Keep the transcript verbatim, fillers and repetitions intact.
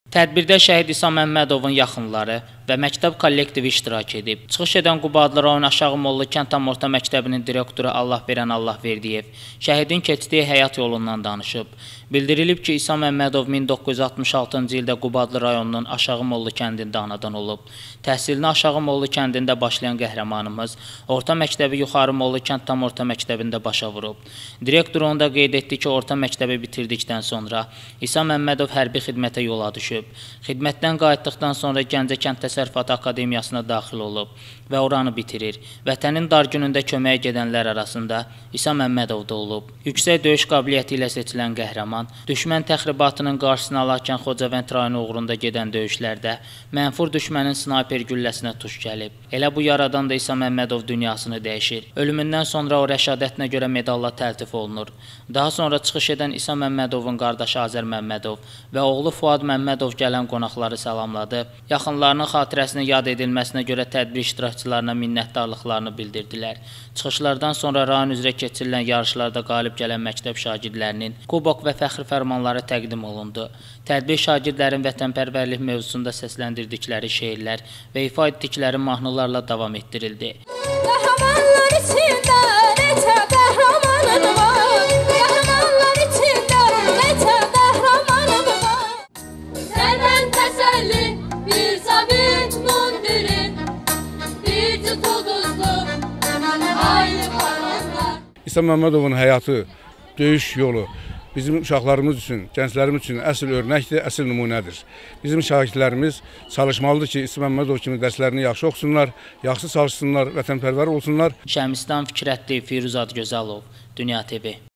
Tədbirdə şəhid İsa Məmmədovun yaxınları və məktəb kollektivi iştirak edib. Çıxış edən Quba adlı rayon Aşağı Mollu kənd tam orta məktəbinin direktoru Allahverən Allahverdiyev şəhidin keçdiyi həyat yolundan danışıb. Bildirilib ki, İsa Məmmədov min doqquz yüz altmış altıncı ildə Quba adlı rayonunun Aşağı Mollu kəndində anadan olub. Təhsilini Aşağı Mollu kəndində başlayan qəhrəmanımız orta məktəbi Yuxarı Mollu kənd tam orta məktəbində başa vurub. Direktor onda qeyd etdi ki, orta məktəbi bitirdikdən sonra İsa Məmmədov hərbi xidmətə yola düşüb. Xidmətdən qayıtdıqdan sonra Gəncə Kənd Təsərrüfatı Akademiyasına daxil olub və oranı bitirir. Vətənin dar günündə köməyə gedənlər arasında İsa Məmmədov da olub. Yüksək döyüş qabiliyyəti ilə seçilən qəhrəman, düşmən təxribatının qarşısını alarkən Xocavənd rayonu uğrunda gedən döyüşlərdə mənfur düşmənin snayper gülləsinə tuş gəlib. Elə bu yaradan da İsa Məmmədov dünyasını dəyişir. Ölümündən sonra o rəşadətinə görə medalla təltif olunur. Daha sonra çıxış edən İsa Məmmədovun qardaşı Azər Məmmədov və oğlu Fuad Məmmədov gələn qonaqları salamladı. Yaxınlarının xatirəsinin yad edilməsinə görə tədbir iştirakçılarına minnətdarlıqlarını bildirdilər. Çıxışlardan sonra rayon üzrə keçirilən yarışlarda qalib gələn məktəb şagirdlərinin kubok və fəxri fərmanları təqdim olundu. Tədbir şagirdlərin vətənpərvərlik mövzusunda səsləndirdikləri şeirlər və ifa etdikləri mahnılarla davam etdirildi. Qəhrəmanlar içində neçə qəhrəmanım var, qəhrəmanlar içində neçə qəhrəmanım var. Səndən təsəlli bir zabit mundirin, bir cüt ulduzlu aylı qaranlar. İsa Məmmədovun həyatı, döyüş yolu bizim uşaqlarımız üçün, gənclərimiz üçün əsl örnəkdir, əsl nümunədir. Bizim şagirdlərimiz çalışmalıdır ki, İsa Məmmədov kimi dərslərini yaxşı oxusunlar, yaxşı çalışsınlar, vətənpərvər olsunlar. Şəmistan Fikrətli, Firuz Adgözəlov, Dünya T V.